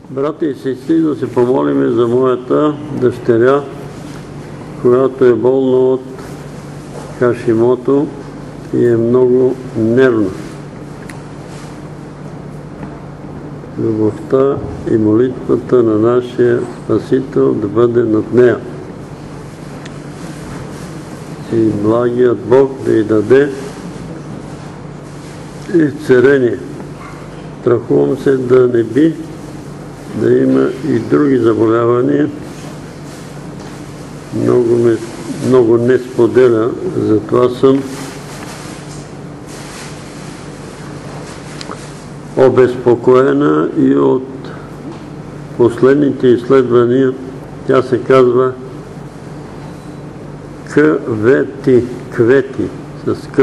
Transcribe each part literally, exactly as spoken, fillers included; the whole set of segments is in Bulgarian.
Брати и сестри, да се помолиме за моята дъщеря, която е болна от Хашимото и е много нервна. Любовта и молитвата на нашия Спасител да бъде над нея. И благият Бог да й даде изцеление. Страхувам се да не би да има и други заболявания. Много, ме, много не споделя, затова съм обезпокоена и от последните изследвания. Тя се казва квети, квети с К.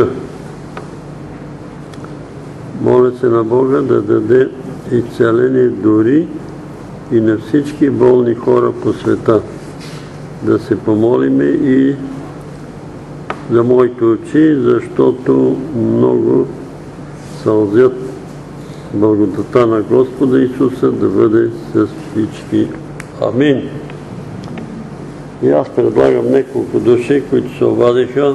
Моля се на Бога да даде изцеление дори и на всички болни хора по света. Да се помолиме и за моите очи, защото много сълзят. Благодата на Господа Исуса да бъде с всички. Амин. И аз предлагам няколко души, които се обадиха.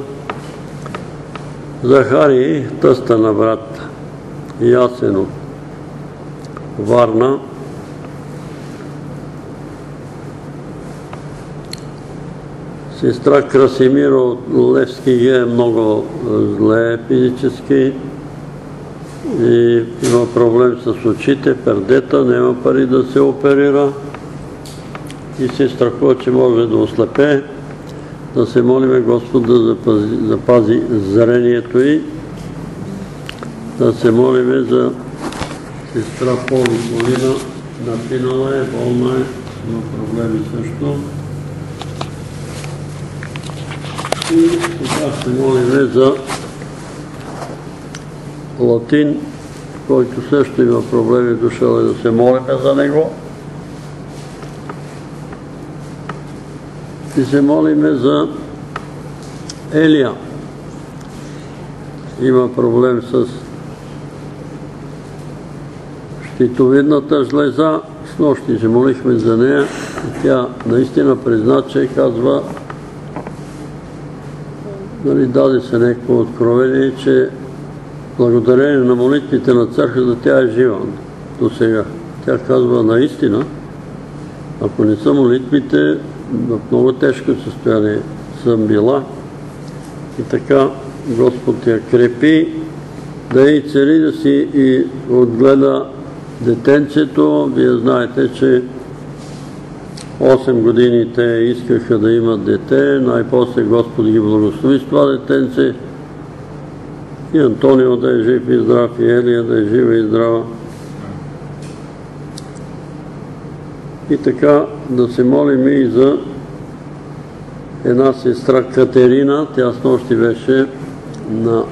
Захарий, тъста на брат Ясен от Варна. Сестра Красимира от Левски е много зле физически и има проблем с очите, пердета, няма пари да се оперира и се страхува, че може да ослепе. Да се молиме Господ да запази, запази зрението й. Да се молиме за сестра Поли Полина, напинала е, болна е, има проблеми също. И сега се молиме за Латин, който също има проблеми, дошъл е да се молиме за него. И се молиме за Елия. Има проблем с щитовидната жлеза. С нощи се молихме за нея и тя наистина призна, че казва, нали, даде се някакво откровение, че благодарение на молитвите на църквата тя е жива до сега. Тя казва наистина, ако не са молитвите, в много тежко състояние съм била и така Господ я крепи, да и цели да си и отгледа детенцето. Вие знаете, че осем години те искаха да имат дете, най-после Господ ги благослови с това детенце. И Антонио да е жив и здрав, и Елия да е жива и здрава. И така да се молим и за една сестра Катерина. Тя с нощи беше на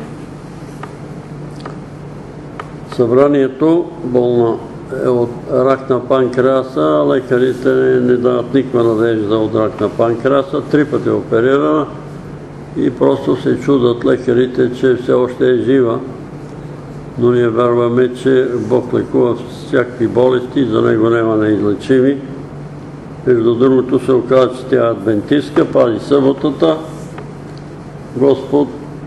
събранието, болна е от рак на панкреаса. Лекарите не дават никаква надежда от рак на панкреаса. Три пъти е оперирана и просто се чудат лекарите, че все още е жива. Но ние вярваме, че Бог лекува всякакви болести, за него няма неизлечими. Между другото се оказа, че тя е адвентистка, пази съботата. Господ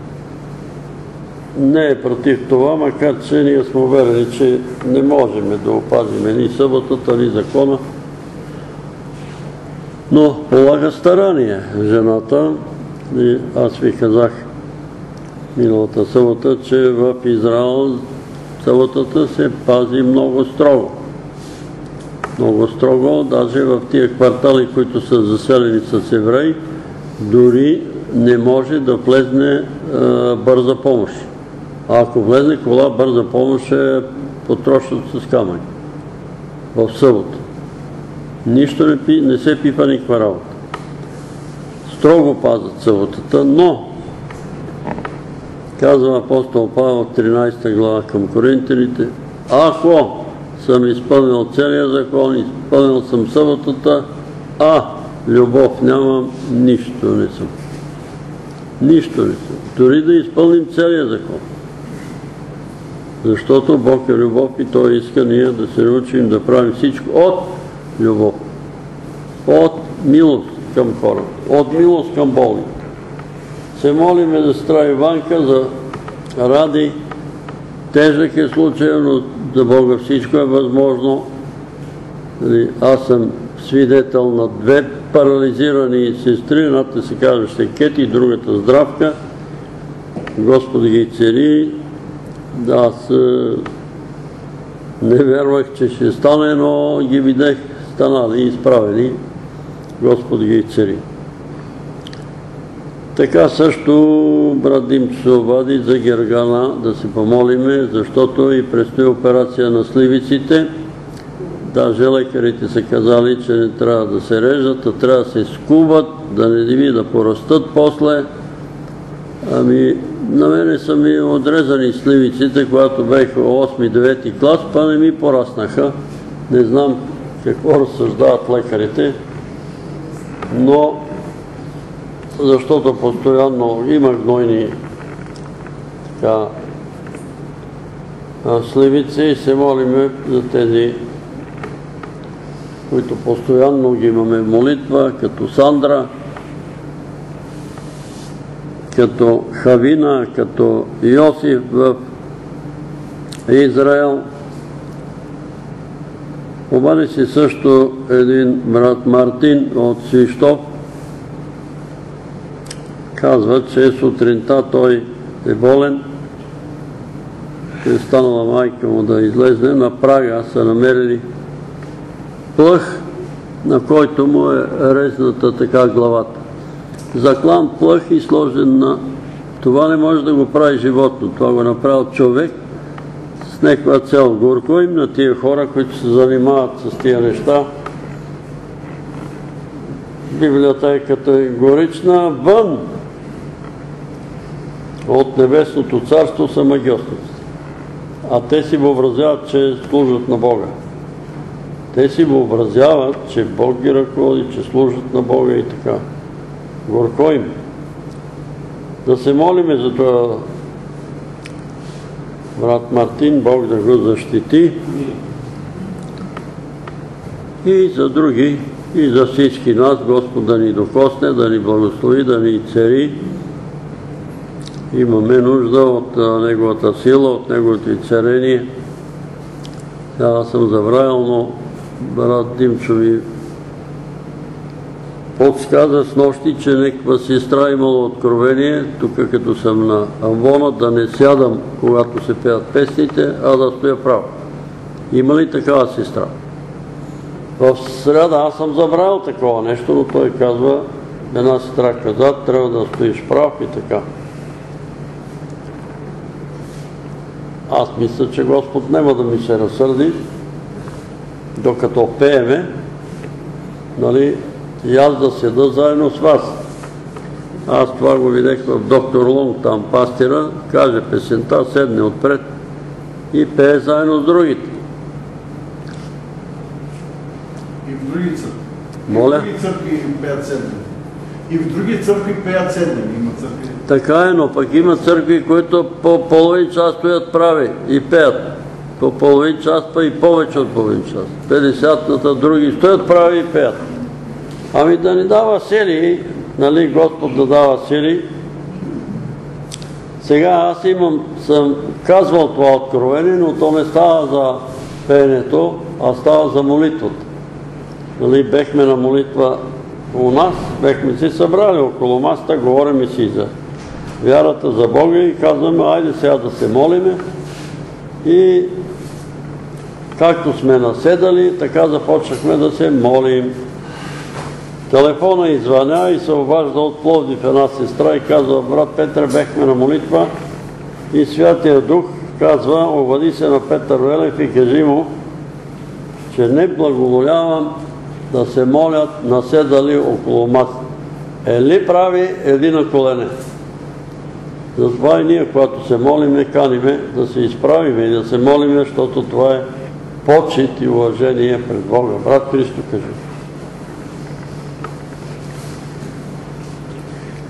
не е против това, макар че ние сме уверени, че не можем да опазиме ни съботата, ни закона. Но полага старание жената. И аз ви казах миналата събота, че в Израел съботата се пази много строго. Много строго, даже в тия квартали, които са заселени с евреи, дори не може да влезне бърза помощ. А ако влезе кола, бърза помощ е потрошат с камък в събота. Нищо не, пи, не се пипа никаква работа. Строго пазят съботата, но казва апостол Павел в тринадесета глава към Коринтяните, ако съм изпълнил целия закон, изпълнил съм съботата, а любов нямам, нищо не съм. Нищо не съм. Дори да изпълним целия закон. Защото Бог е любов и Той иска ние да се научим да правим всичко от любов, от милост към хората, от милост към болните. Се молиме за сестра Иванка, за Ради. Тежък е случай, но за Бога всичко е възможно. Аз съм свидетел на две парализирани сестри, едната се казваше Кети, другата Здравка. Господи ги цари. Да, аз не вярвах, че ще стане, но ги видях станали и изправени. Господи ги цари. Така също брат Димчо се обади за Гергана да се помолиме, защото и предстои операция на сливиците. Даже лекарите са казали, че не трябва да се режат, а трябва да се скубат, да не диви да порастат после. Ами, на мене са ми отрезани сливиците, когато бех осми-девети клас, па не ми пораснаха. Не знам какво разсъждават лекарите, но защото постоянно има гнойни така, сливици и се молиме за тези, които постоянно ги имаме в молитва, като Сандра, като Хавина, като Йосиф в Израел. Обади си също един брат Мартин от Свищов. Казва, че сутринта той е болен. Е станала майка му да излезне. На прага са намерили плъх, на който му е резната така главата. Заклан плъх и сложен на... Това не може да го прави животно. Това го направил човек с някаква цел. Горко им на тия хора, които се занимават с тия неща. Библията е категорична. Вън от небесното царство са магьосници. А те си въобразяват, че служат на Бога. Те си въобразяват, че Бог ги ръководи, че служат на Бога и така. Горко им. Да се молиме за това брат Мартин, Бог да го защити и за други, и за всички нас, Господ да ни докосне, да ни благослови, да ни цари. Имаме нужда от Неговата сила, от Неговото царение. Аз съм забравил, но брат Димчо ми подсказа с нощи, че някаква сестра имала откровение, тук като съм на амвона, да не сядам, когато се пеят песните, а да стоя право. Има ли такава сестра? В среда аз съм забравил такова нещо, но той казва, една сестра каза, трябва да стоиш прав и така. Аз мисля, че Господ няма да ми се разсърди, докато пееме, нали, и аз да седа заедно с вас. Аз това го видях в доктор Лонг, там пастира, каже песента, седне отпред и пее заедно с другите. И в други църкви. Моля? И в други църкви пеят седне. И в други църкви пеят седне. Има църкви. Така е, но пък има църкви, които по половин час стоят прави и пеят. По половин час, па и повече от половин час. петдесетната други стоят прави и пеят. Ами да ни дава сили, нали, Господ да дава сили. Сега аз имам, съм казвал това откровение, но то не става за пеенето, а става за молитвата. Нали, бехме на молитва у нас, бехме си събрали около масата, говорим си за вярата, за Бога и казваме, айде сега да се молиме. И както сме наседали, така започнахме да се молим. Телефона извъня и се обажда от Пловдив една сестра и казва, брат Петър, бехме на молитва и Святия Дух казва, обади се на Петър Велев и кажи му, че не благоволявам да се молят наседали около маса. Ели прави, еди на колене. Затова и ние, когато се молиме, каниме да се изправиме и да се молиме, защото това е почит и уважение пред Бога. Брат Христо, кажи.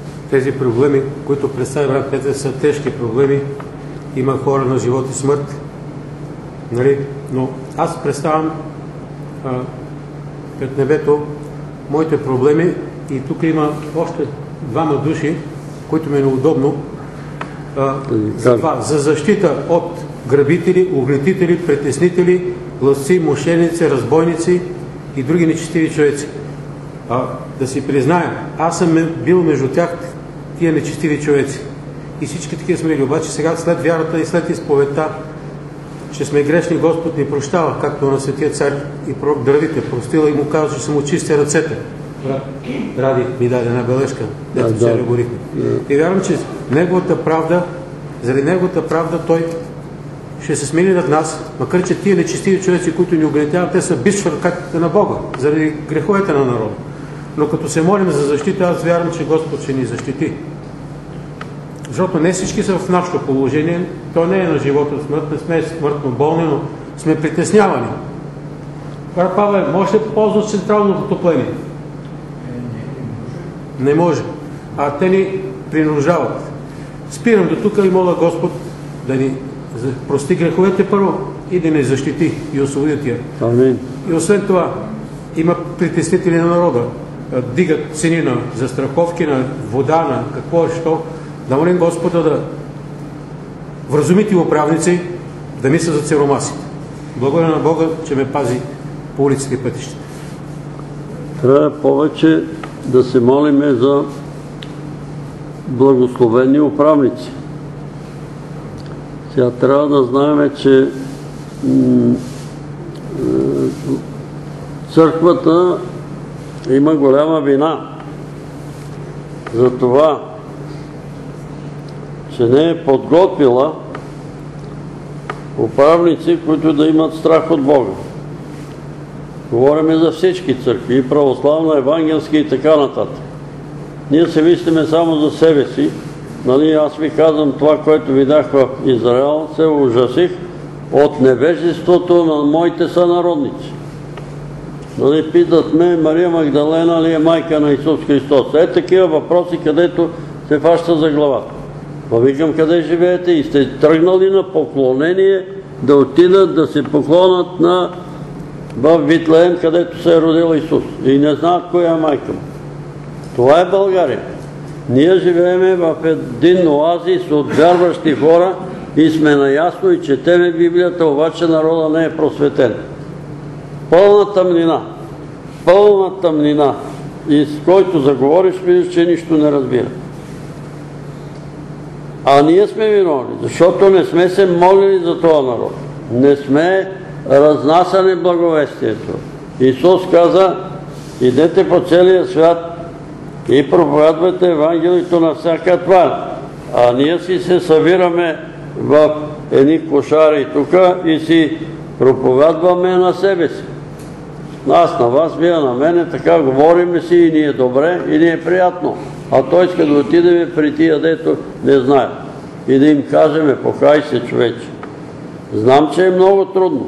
Тези проблеми, които представя брат Петър, са тежки проблеми. Има хора на живот и смърт. Нали? Но аз представям а, пред небето моите проблеми и тук има още двама души, които ми е неудобно. А, за, това, за защита от грабители, огнетители, притеснители, лъжци, мошеници, разбойници и други нечестиви човеци. А, да си призная, аз съм бил между тях тия нечестиви човеци. И всички такива сме били. Обаче сега след вярата и след изповедта, че сме грешни, Господ ни прощава, както на светия цар и пророк Давид е простила и му казва, че са му чисти ръцете. Ради ми даде една бележка, дето да, вчера да. говорихме. Да. И вярвам, че неговата правда, заради неговата правда, той ще се смени над нас, макар че тия нечестиви човеци, които ни огнетяват, те са бич в ръката на Бога, заради греховете на народа. Но като се молим за защита, аз вярвам, че Господ ще ни защити. Защото не всички са в нашето положение, то не е на живота смърт, не сме смъртно болни, но сме притеснявани. Брат Павле, може да ползва централното отопление? Не може. А те ни принуждават. Спирам до тук и моля Господ да ни прости греховете първо и да ни защити и освободи тия. Амин. И освен това, има притеснители на народа. Дигат цени на застраховки, на вода, на какво е, що. Да молим Господа да вразуми тия управници, да мисля за сиромасите. Благодаря на Бога, че ме пази по улиците и пътищата. Трябва повече да се молиме за благословени управници. Сега трябва да знаем, че църквата има голяма вина за това, че не е подготвила управници, които да имат страх от Бога. Говориме за всички църкви, и православна, евангелски и така нататък. Ние се мислиме само за себе си. Нали, аз ви казвам това, което видях в Израел, се ужасих от невежеството на моите сънародници. Нали, питат ме, Мария Магдалена ли е майка на Исус Христос? Е такива въпроси, където се фаща за главата. Па викам, къде живеете и сте тръгнали на поклонение да отидат да се поклонат на в Витлеем, където се е родил Исус. И не знаят коя е майка му. Това е България. Ние живееме в един оазис от вярващи хора и сме наясно и четеме Библията, обаче народа не е просветен. Пълна тъмнина. Пълна тъмнина. И с който заговориш, виждаш, че нищо не разбира. А ние сме виновни, защото не сме се молили за този народ. Не сме разнасяне благовестието. Исус каза, идете по целия свят и проповядвайте Евангелието на всяка твар. А ние си се събираме в едни кошари тук и си проповядваме на себе си. Аз на вас, вие на мене, така говориме си и ни е добре и ни е приятно. А той иска да отидеме при тия, дето не знаят. И да им кажеме, покай се, човече. Знам, че е много трудно.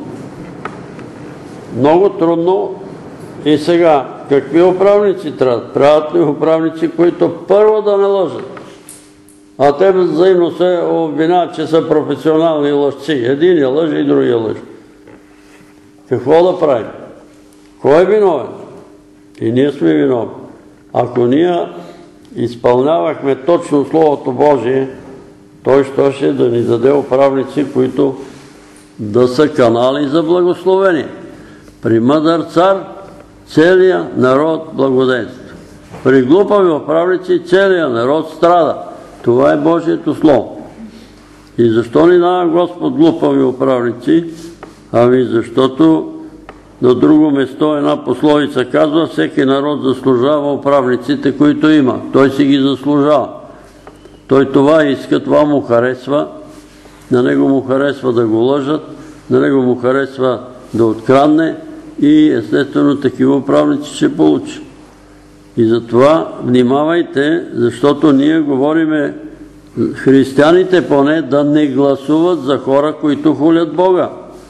Много трудно. И сега, какви управници трябват? Трябват ли управници, които първо да не лъжат? А те взаимно се обвиняват, че са професионални лъжци. Един я лъже и другия лъже. Какво да правим? Кой е виновен? И ние сме виновни. Ако ние изпълнявахме точно Словото Божие, той щеше да ни даде управници, които да са канали за благословение. При мъдър цар целият народ благоденства. При глупави управници целият народ страда. Това е Божието Слово. И защо ни дава Господ глупави управници? Ами защото на друго место една пословица казва, всеки народ заслужава управниците, които има. Той си ги заслужава. Той това иска, това му харесва. На него му харесва да го лъжат, на него му харесва да открадне и естествено такива управници ще получи. И затова внимавайте, защото ние говориме християните поне да не гласуват за хора, които хулят Бога.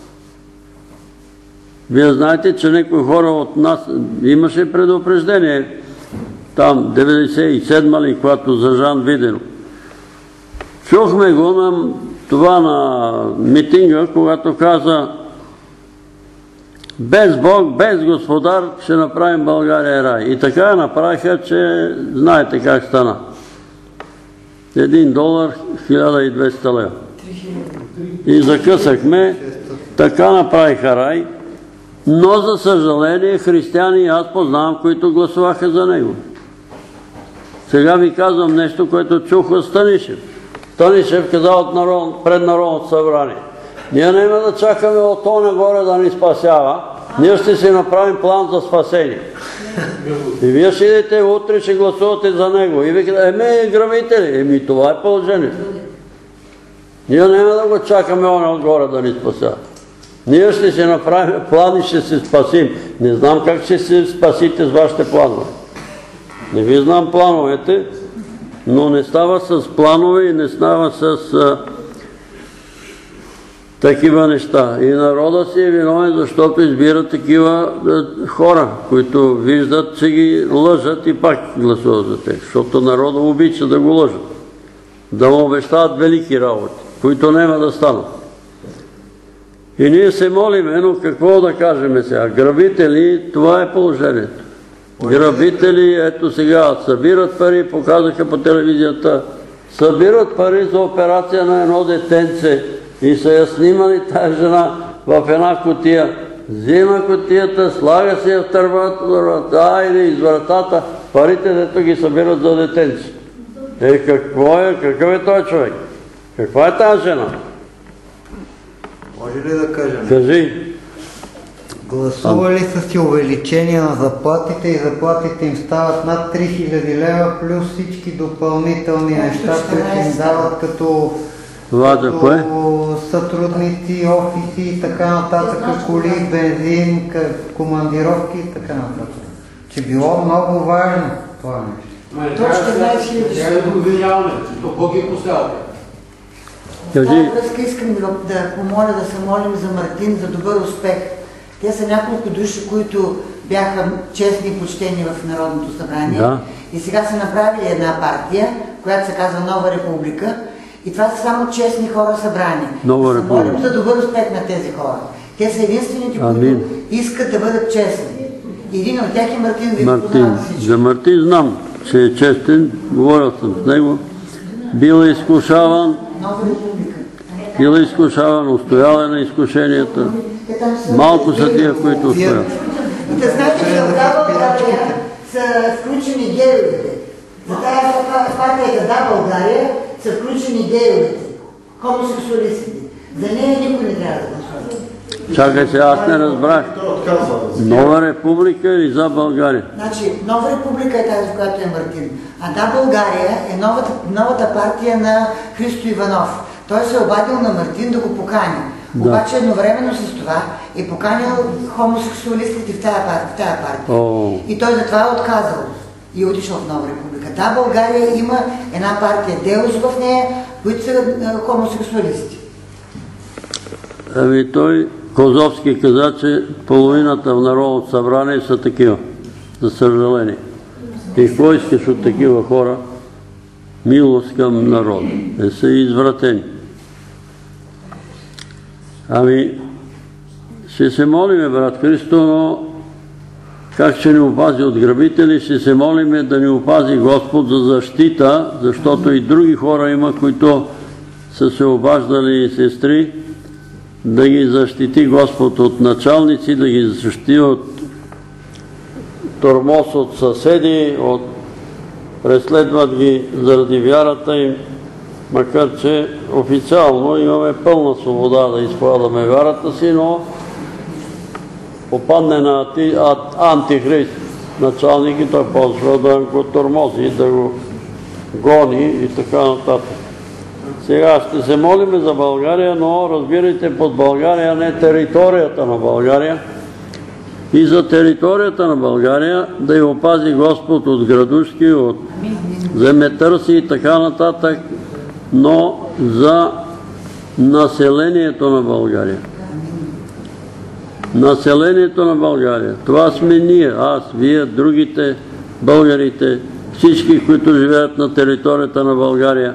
Вие знаете, че някои хора от нас имаше предупреждение там деветдесет и седма ли, когато за Жан Виденов. Чухме го на това на митинга, когато каза без Бог, без Господар ще направим България рай. И така направиха, че знаете как стана. Един долар, хиляда и двеста лева. И закъсахме, така направиха рай, но за съжаление християни аз познавам, които гласуваха за него. Сега ви казвам нещо, което чух от Станишев. Станишев казал от народ, пред Народното събрание: ние няма да чакаме от оня горе да ни спасява, ние ще си направим план за спасение. И вие ще идете, утре ще гласувате за него. И ви казвате: еми, грабители, еми, това е положението. Ние няма да го чакаме оня отгоре да ни спасява. Ние ще си направим план и ще се спасим. Не знам как ще се спасите с вашите планове. Не ви знам плановете, но не става с планове и не става с а, такива неща. И народа си е виновен, защото избира такива а, хора, които виждат, че ги лъжат и пак гласуват за тях. Защото народа обича да го лъжат. Да му обещават велики работи, които няма да станат. И ние се молиме, но какво да кажем сега? Грабители, това е положението. Грабители, ето сега, събират пари, показаха по телевизията, събират пари за операция на едно детенце и са я снимали тази жена в една кутия. Взима кутията, слага се я в търбата, или из вратата, парите, дето ги събират за детенце. Е, какво е, какъв е този човек? Каква е тази жена? Може ли да кажем? Кажи. Гласували са си увеличение на заплатите и заплатите им стават над три хиляди лева, плюс всички допълнителни неща, които им дават като, като сътрудници, офиси и така нататък, коли, бензин, командировки и така нататък. Че било много важно това нещо. Точно двайсет хиляди. Сега да го обвиняваме, то Бог е поставил. В тази връзка искам да помоля да се молим за Мартин за добър успех. Те са няколко души, които бяха честни и почтени в Народното събрание. Да. И сега са направили една партия, която се казва Нова република. И това са само честни хора събрани. Нова да се република. молим за добър успех на тези хора. Те са единствените, Амин. които искат да бъдат честни. Един от тях е Мартин. Ви Мартин. За Мартин знам, че е честен, говорил съм с него. Бил е изкушаван, Нова република. бил е изкушаван, устоял е на изкушенията. Малко са тия, които устоят. И да знаете, че в България са включени геовете. За тази партията Да, България са включени геовете, хомосексуалистите. За нея никой не трябва да гласува. Чакай се, аз не разбрах. Нова република или За България? Значи, Нова република е тази, в която е Мартин. А Да, България е новата, новата партия на Христо Иванов. Той се е обадил на Мартин да го покани. Да. Обаче едновременно с това е поканил хомосексуалистите в тая партия. О. И той затова е отказал и е отишъл в Нова република. Да, България има една партия Деус в нея, които са хомосексуалисти. Ами той, Козовски, каза, че половината в Народното събрание са такива, за съжаление. И какво искаш от такива хора? Милост към народа. Не са извратени. Ами, ще се молиме, брат Христо, но как ще ни опази от грабители, ще се молиме да ни опази Господ за защита, защото и други хора има, които са се обаждали, сестри, да ги защити Господ от началници, да ги защити от тормоз от съседи, от преследват ги заради вярата им, макар че официално имаме пълна свобода да изповядаме вярата си, но попадне на антихрист началник и той почва да го тормози, да го гони и така нататък. Сега ще се молиме за България, но разбирайте под България не територията на България. И за територията на България да я опази Господ от градушки, от земетърси и така нататък, но за населението на България. Населението на България. Това сме ние, аз, вие, другите, българите, всички, които живеят на територията на България.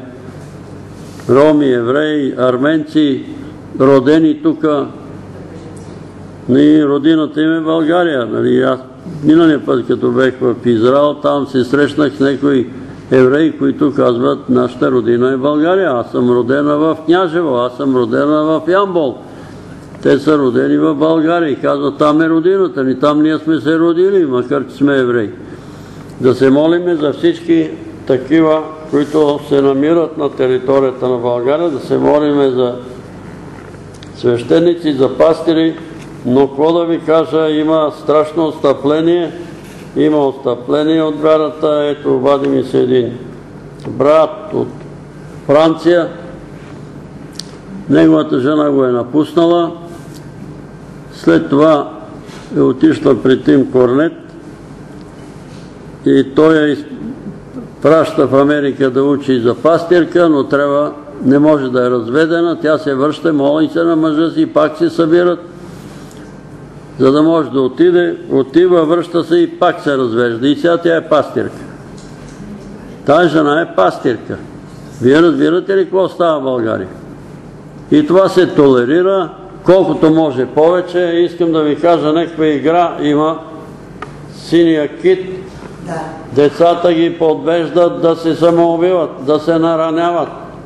Роми, евреи, арменци, родени тук. И родината им е България. Нали, аз миналия път, като бех в Израел, там се срещнах с някои евреи, които казват, нашата родина е България. Аз съм родена в Княжево, аз съм родена в Ямбол. Те са родени в България и казват, там е родината ни, там ние сме се родили, макар че сме евреи. Да се молиме за всички такива, които се намират на територията на България, да се молиме за свещеници, за пастири, но какво да ви кажа, има страшно отстъпление, има отстъпление от вярата. Ето, обади ми се един брат от Франция, неговата жена го е напуснала, след това е отишла при Тим Корнет и той я праща в Америка да учи за пастирка, но трябва, не може да е разведена, тя се връща, моли се на мъжа си, пак се събират, за да може да отиде, отива, връща се и пак се развежда. И сега тя е пастирка. Тая жена е пастирка. Вие разбирате ли какво става в България? И това се толерира, колкото може повече. Искам да ви кажа, някаква игра има синия кит. Да. Децата ги подвеждат да се самоубиват, да се нараняват.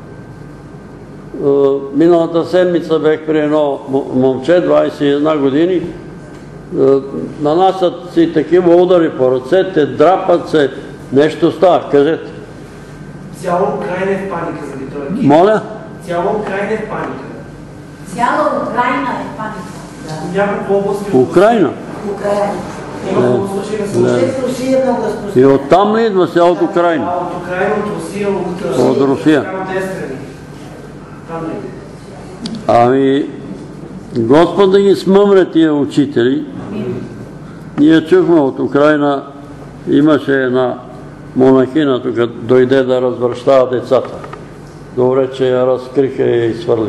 Миналата седмица бех при едно момче, двайсет и една години, нанасят си такива удари по ръцете, драпат се, нещо става. Кажете. Цяла Украйна е в паника заради това. Моля? Цяла Украйна е в паника. Цяла Украйна е в паника. Няколко области. Украйна? Украйна. Има много случаи на случаи. Въобще в Русия е много И разпространено. оттам ли идва сега от Украйна? А от Украйна, от Русия, от От Русия. Там две страни. Там ли? Ами, Господ да ги смъмре тия учители. Ние чухме от Украйна, имаше една монахина, тук дойде да развръщава децата. Добре, че я разкриха и я изхвърлиха.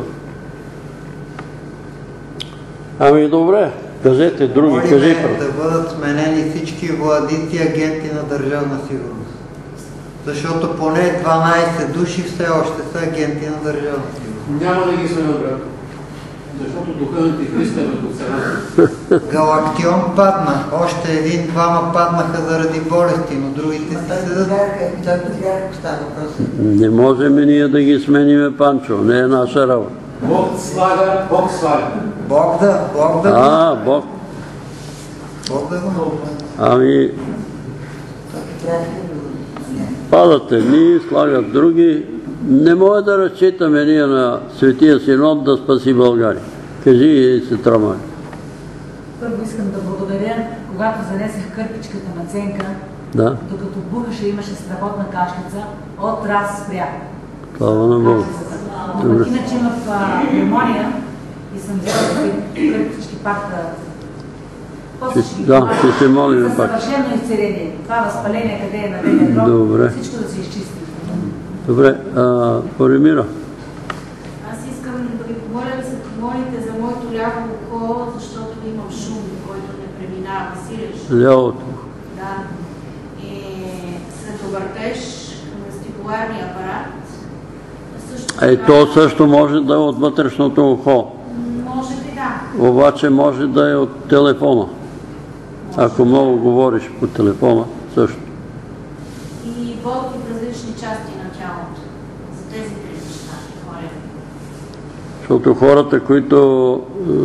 Ами добре, кажете други, кажи Молиме първо. да бъдат сменени всички владици агенти на държавна сигурност. Защото поне дванайсет души все още са агенти на държавна сигурност. Няма да ги сменят, брат. Защото духа на Антихриста е върху страната. Галактион падна. Още един-двама паднаха заради болести, но другите си Той седат. патриарх, той патриарх става въпрос. Не можем ние да ги смениме, Панчо, не е наша работа. Бог слага, Бог слага. Бог да, Бог да го. А, Бог. Бог да го. Ами, Той патриарх е друго. падат едни, слагат други. Не може да разчитаме ние на Светия Синод да спаси България. Кажи и се трамай. Първо искам да благодаря, когато занесех кърпичката на Ценка, Да, докато бухаше, имаше страхотна кашлица, от раз спря. слава на Бога. Но пък иначе имах пневмония и съм взела кърпички пак да... После ще ги Да, помагам. ще се молим За пак. съвършено изцеление. Това възпаление, къде е на белия дроб, Добре. всичко да се изчисти. Добре, а, Поремира. Аз искам да ви помоля да се помолите за моето ляво ухо, защото имам шум, който не преминава, силен шум. Лявото. Да. И световъртеж към вестибуларния апарат. Също Е, така- то също може да е от вътрешното ухо. Може би да. Обаче може да е от телефона. Ако много говориш по телефона, също. И болки в различни части на тялото. За тези три неща, моля. Защото хората, които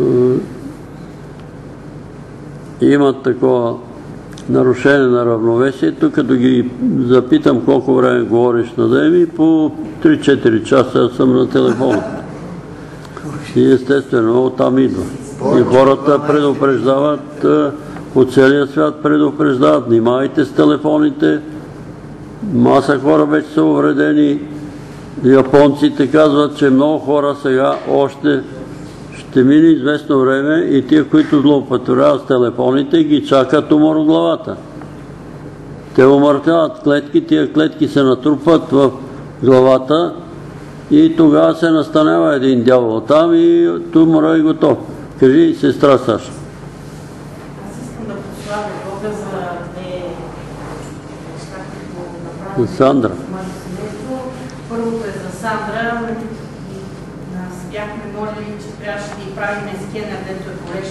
е, имат такова нарушение на равновесието, като ги запитам колко време говориш на ден, и по три-четири часа съм на телефона. И естествено, оттам идва. И хората предупреждават, е, по целия свят предупреждават, внимавайте с телефоните. Маса хора вече са увредени. Японците казват, че много хора сега още ще мине известно време и тия, които злоупотребяват с телефоните, ги чакат умор в главата. Те умъртвяват клетки, тия клетки се натрупват в главата и тогава се настанява един дявол там и тумора е готов. Кажи, сестра Саша. Аз искам да прославя Бога за две неща, които направя. За Сандра. в моето семейство. Първото е за Сандра. И нас бяхме молили, че трябваше да й правим скенер, дето е полеше кръст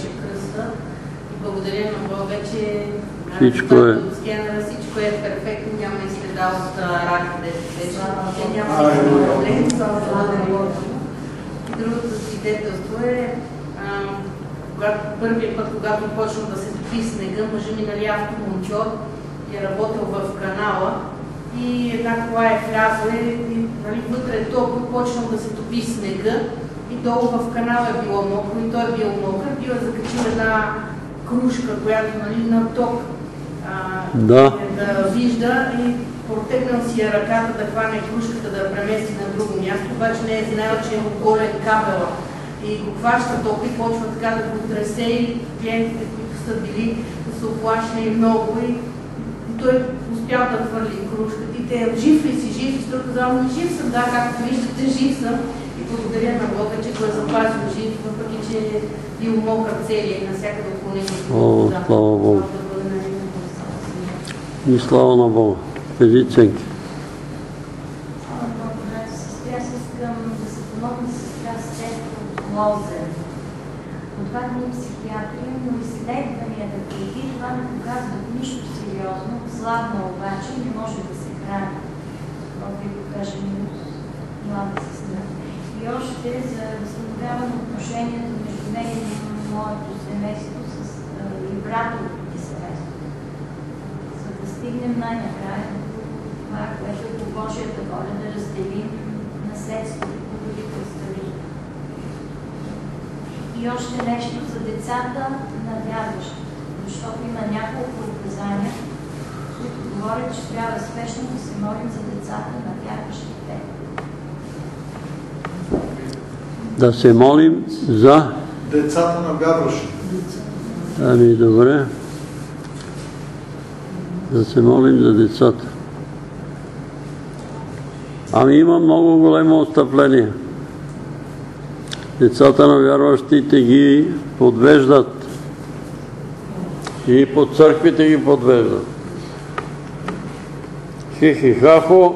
свидетелства. И благодаря на Бога, че всичко е. от скенера всичко е перфектно, няма и следа от рак, където беше. Те няма никакво проблем, това да не може. Другото свидетелство е, а, когато, първият път, когато почна да се топи снега, мъжа ми нали автомонтьор и е работил в канала и една кола е влязла и нали, вътре е толкова почнал да се топи снега и долу в канала е било мокро и той е бил мокър, бил е закачил една кружка, която нали, на ток а, да. да вижда и протегнал си е ръката да хване кружката да я премести на друго място, обаче не е знаел, че е оголен кабела и го хваща тока и почва така да го тресе и клиентите, които са били, да са оплашени много и, и той успял да хвърли кружката и те жив ли си, жив и той казал, ми жив съм, да, както виждате, жив съм и благодаря на Бога, че го е запазил жив, въпреки че е бил мокър целия и навсякъде около него. О, слава Богу. И слава на Бога. Кажи, Ценки. Слава Богу, брато, сестра, аз искам да се помогна с сестра Стефа от Лозен. От два дни психиатрия, но изследванията преди това не показват нищо сериозно, слабна обаче не може да се храни. Бог ви покаже минус, млада сестра. И още за възстановяване отношението между мен и моето семейство с и братовите семейство. За да стигнем най-накрая това, което е по Божията воля, да разделим наследството по родителска линия. И още нещо за децата на вярващите, защото има няколко указания, които говорят, че трябва спешно да се молим за децата на вярващите. Да се молим за децата на вярващите. Ами, добре. Да се молим за децата. Ами има много големо отстъпление. Децата на вярващите ги подвеждат. И по църквите ги подвеждат. Хихи-хахо.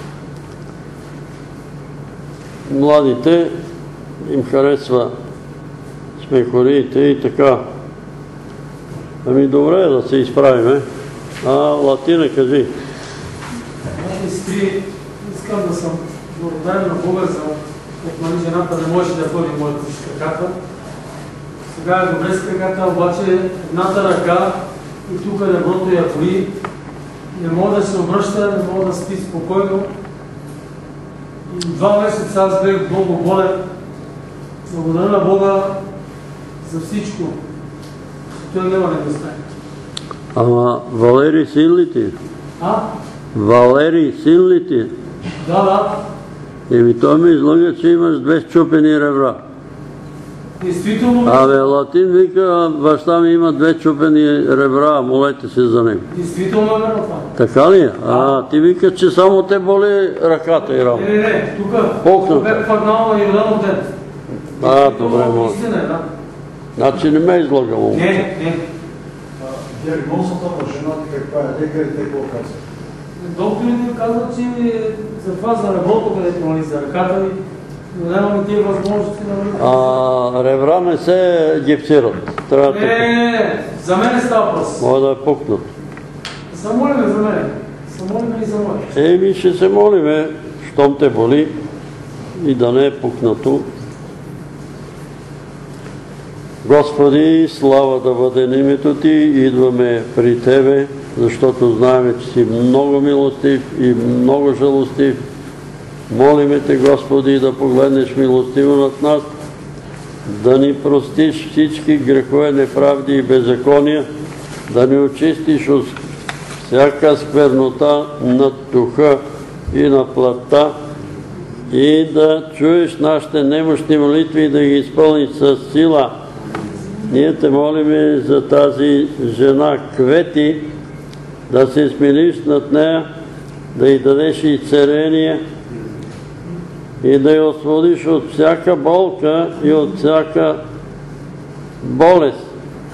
Младите им харесва смехориите и така. Ами добре е да се изправиме. А, Латина, кажи. Моите сестри, искам да съм благодарен на Бога за от жената не можеше да ходи моята с краката. Сега е добре с краката, обаче едната ръка и тук реброто я боли. Не мога да се обръща, не мога да спи спокойно. И два месеца аз бях много болен. Благодаря на Бога за всичко. Той няма да ми стане. Ама Валери син ли ти? А? Валери син ли ти? Да, да. Еми той ми излъга, че имаш две счупени ребра. Действително. Абе, Латин вика, баща ми има две чупени ребра, молете се за него. Действително е верно това. Така ли е? А, ти вика, че само те боли ръката и рамо. Не, не, не, тук. Покната. Бях фагнал на Йорданов ден. А, добре, може. Истина е, да. Значи не ме е излагало. Не, не. Диагнозата на жената каква е? Лекарите какво казват? Докторите казват, че за това за реброто, където нали, за ръката ви, но нямаме тия възможности на А, ребра не се гипсират. Трябва Не, така. не, не, за мен става въпрос. Може да е пукнат. Самолиме за мен. Самолиме и за мен. Еми ще се молиме, щом те боли и да не е пукнато. Господи, слава да бъде на името Ти, идваме при Тебе, защото знаем, че си много милостив и много жалостив. Молиме Те, Господи, да погледнеш милостиво над нас, да ни простиш всички грехове, неправди и беззакония, да ни очистиш от всяка сквернота на духа и на плътта и да чуеш нашите немощни молитви и да ги изпълниш с сила. Ние Те молиме за тази жена Квети, да се смилиш над нея, да й дадеш изцеление и да я освободиш от всяка болка и от всяка болест.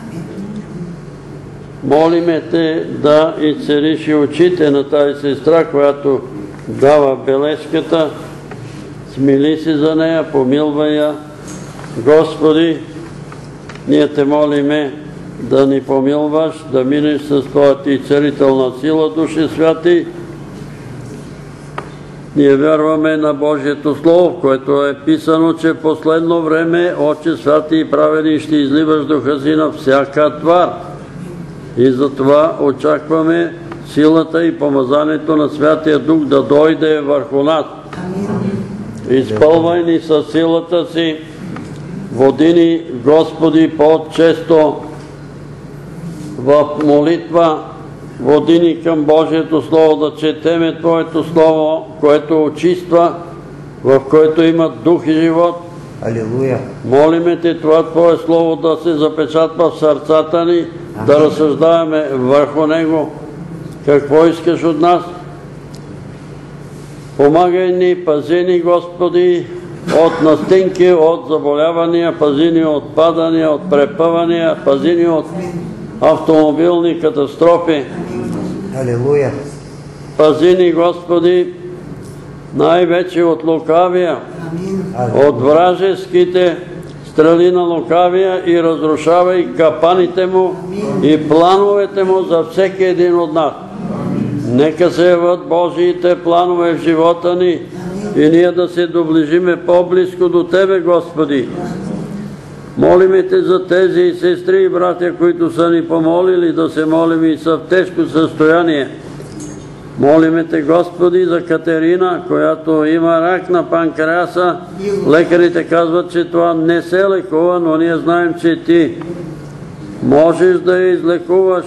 Молиме Те да изцелиш и очите на тази сестра, която дава бележката. Смили се за нея, помилвай я. Господи, ние те молиме да ни помилваш, да минеш с Твоята и целителна сила, Души Святи. Ние вярваме на Божието Слово, в което е писано, че в последно време, Отче Святи и праведни, ще изливаш духа си на всяка твар. И затова очакваме силата и помазанието на Святия Дух да дойде върху нас. Изпълвай ни със силата си, води ни, Господи, по-често в молитва, води ни към Божието Слово, да четеме Твоето Слово, което очиства, в което има дух и живот. Алилуя! Молиме Те това Твое Слово да се запечатва в сърцата ни, да разсъждаваме върху него. Какво искаш от нас? Помагай ни, пази ни, Господи, от настинки, от заболявания, пази ни от падания, от препъвания, пази ни от автомобилни катастрофи. Алилуя! Пази ни, Господи, най-вече от лукавия, от вражеските стрели на лукавия и разрушавай капаните му и плановете му за всеки един от нас. Нека се яват Божиите планове в живота ни и ние да се доближиме по-близко до Тебе, Господи. Молиме Те за тези сестри и братя, които са ни помолили да се молим и са в тежко състояние. Молиме Те, Господи, за Катерина, която има рак на панкреаса. Лекарите казват, че това не се лекува, но ние знаем, че Ти можеш да я излекуваш,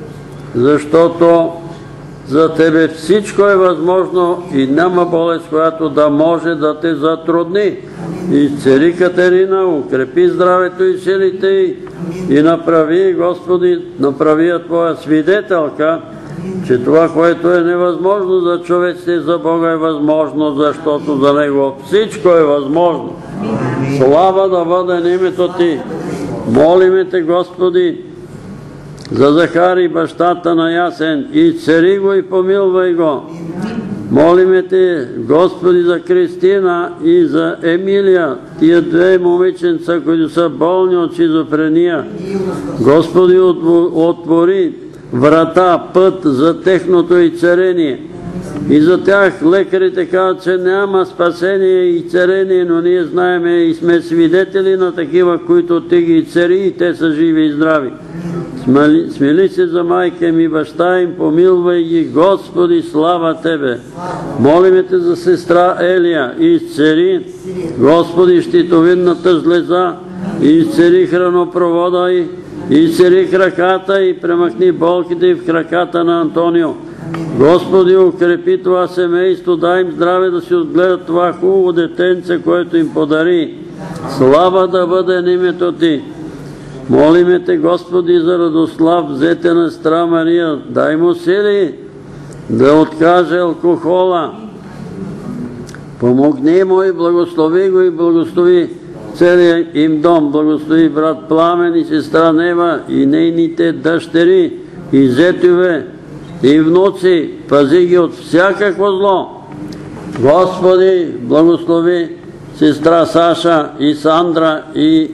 защото за Тебе всичко е възможно и няма болест, която да може да Те затрудни. Изцели Катерина, укрепи здравето и силите й и направи, Господи, направи я Твоя свидетелка, че това, което е невъзможно за човеците, за Бога е възможно, защото за Него всичко е възможно. Слава да бъде името Ти. Молиме Те, Господи, за Захари, бащата на Ясен, изцели го и помилвай го. Молиме Те, Господи, за Кристина и за Емилия, тия две момиченца, които са болни от шизофрения. Господи, отвори врата, път за техното изцеление. И за тях лекарите казват, че няма спасение и царение, но ние знаеме и сме свидетели на такива, които Ти ги изцели и те са живи и здрави. Смели, смели се за майка им и баща им, помилвай ги, Господи, слава Тебе. Молиме Те за сестра Елия, изцели, Господи, щитовидната жлеза, изцели хранопровода й, изцели краката и премахни болките в краката на Антонио. Господи, укрепи това семейство, дай им здраве да си отгледат това хубаво детенце, което им подари. Слава да бъде името Ти. Молиме Те, Господи, за Радослав, взете на сестра Мария, дай му сили да откаже алкохола. Помогни му и благослови го и благослови целият им дом. Благослови брат Пламен и сестра Нева и нейните дъщери и зетове и внуци. Пази ги от всякакво зло. Господи, благослови сестра Саша и Сандра и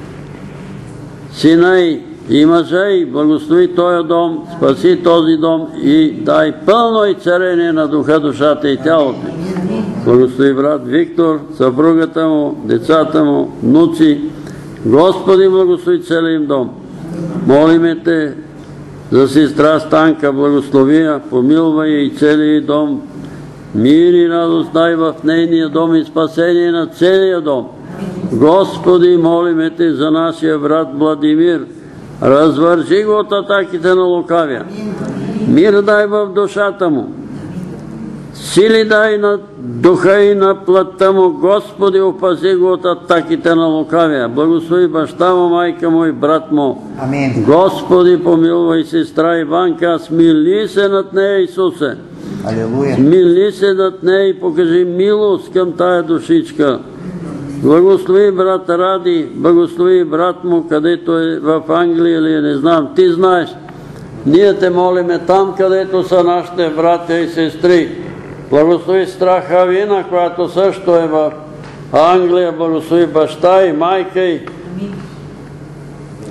сина й и мъжа й, благослови този дом, спаси този дом и дай пълно изцеление на духа, душата и тялото. Благослови брат Виктор, съпругата му, децата му, внуци. Господи, благослови целия им дом. Молиме Те за сестра Станка, благослови я, помилвай и целия дом. Мир и радост дай в нейния дом и спасение на целия дом. Господи, молиме Те за нашия брат Владимир. Развържи го от атаките на лукавия. Мир дай в душата му. Сили дай на духа и на плътта му. Господи, опази го от атаките на лукавия. Благослови баща му, майка му и брат му. Амин. Господи, помилвай сестра Иванка. Смили се над нея, Исусе. Алилуя. Смили се над нея и покажи милост към тая душичка. Благослови брат Ради, благослови брат му, където е в Англия или не знам. Ти знаеш. Ние Те молиме там, където са нашите братя и сестри. Благослови сестра Хавина, която също е в Англия. Благослови баща и майка й.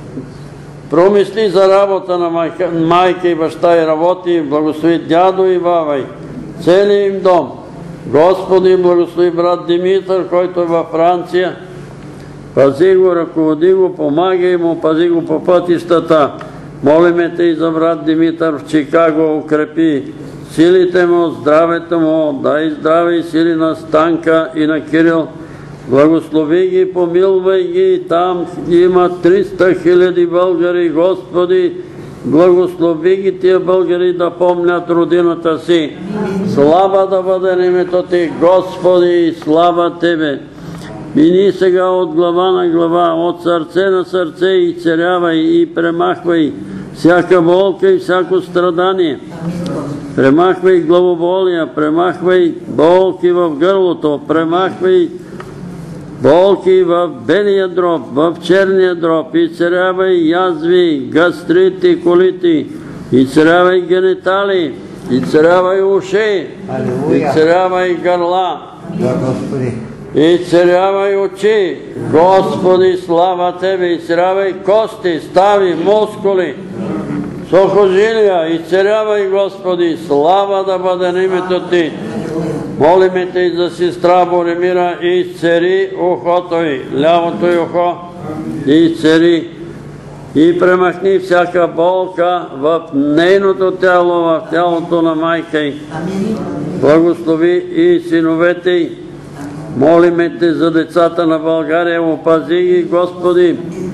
промисли за работа на майка, майка и баща и работи, благослови дядо и баба и целият им дом. Господи, благослови брат Димитър, който е във Франция. Пази го, ръководи го, помагай му, пази го по пътищата. Молиме те и за брат Димитър в Чикаго, укрепи силите му, здравето му, дай здраве и сили на Станка и на Кирил. Благослови ги, помилвай ги, там има триста хиляди българи, Господи, благослови ги тия българи да помнят родината си. Слава да бъде името Ти, Господи, слава Тебе. Мини сега от глава на глава, от сърце на сърце и царявай и премахвай всяка болка и всяко страдание. Премахвай главоболия, премахвай болки в гърлото, премахвай болки в белия дроб, в черния дроб, и царявай язви, гастрити, колити, и царявай генитали, и царявай уши, и царявай гърла, и царявай очи. Господи, слава Тебе, и царявай кости, стави, мускули, сухожилия, и царявай, Господи, слава да бъде на името Ти. Молиме Те и за сестра Боремира, и изцери ухото й, лявото й ухо, и изцери и премахни всяка болка в нейното тяло, в тялото на майка й. Благослови и синовете й. Молиме Те за децата на България, опази ги, Господи,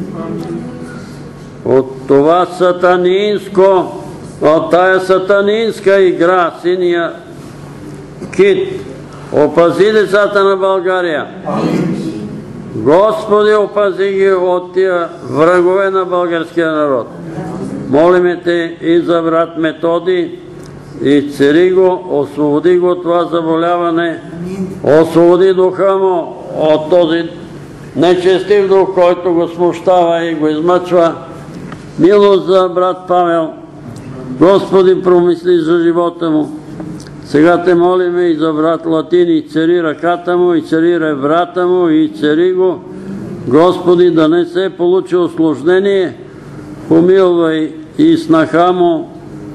от това сатанинско, от тая сатанинска игра, синия кит. Опази децата на България. Господи, опази ги от тия врагове на българския народ. Молиме Те и за брат Методи, и цари го, освободи го от това заболяване, освободи духа му от този нечестив дух, който го смущава и го измъчва. Милост за брат Павел. Господи, промисли за живота му. Сега Те молиме и за брат Латин, и цари ръката му, и цари ребрата му, и цари го. Господи, да не се получи усложнение, помилвай и снаха му,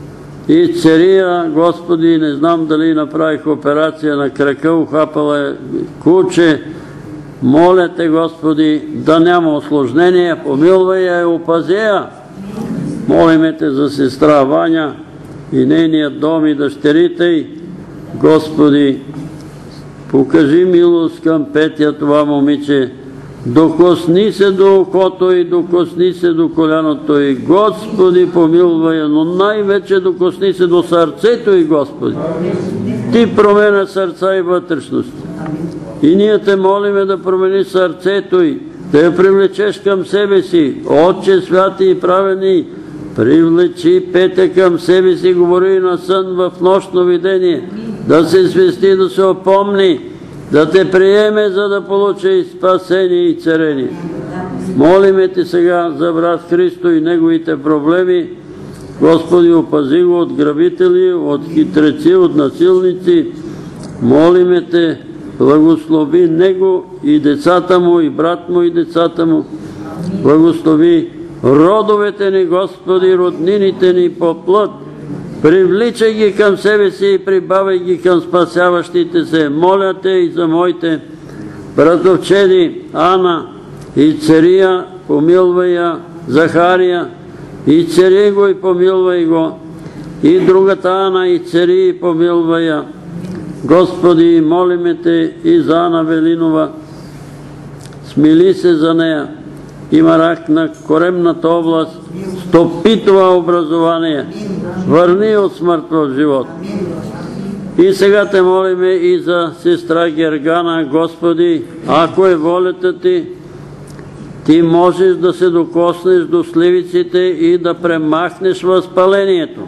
и цария. Господи, не знам дали направих операция на крака, ухапала е куче. Моля Те, Господи, да няма усложнение, помилвай я и опази я. Молиме Те за сестра Ваня и нейният дом и дъщерите й. Господи, покажи милост към Петя, това момиче. Докосни се до окото и докосни се до коляното и, Господи, помилвай я, но най-вече докосни се до сърцето и, Господи. Ти променя сърца и вътрешност. И ние Те молиме да промени сърцето й, да я привлечеш към себе си. Отче святи и праведни, привлечи Петя към себе си, говори на сън в нощно видение, да се свести, да се опомни, да Те приеме, за да получи спасение и царение. Молиме Те сега за брат Христо и неговите проблеми. Господи, опази го от грабители, от хитреци, от насилници. Молиме Те, благослови него и децата му, и брат му, и децата му. Благослови родовете ни, Господи, роднините ни по плът. Привличай ги към себе си и прибавяй ги към спасяващите се. Моля Те и за моите братовчеди Ана и Цария, помилвай я, Захария, и цари го и помилвай го, и другата Ана и цари и помилвай я. Господи, молиме Те и за Ана Велинова, смили се за нея. Има рак на коремната област, стопитова образование. Върни от смърт в живот. И сега Те молиме и за сестра Гергана. Господи, ако е волята Ти, Ти можеш да се докоснеш до сливиците и да премахнеш възпалението.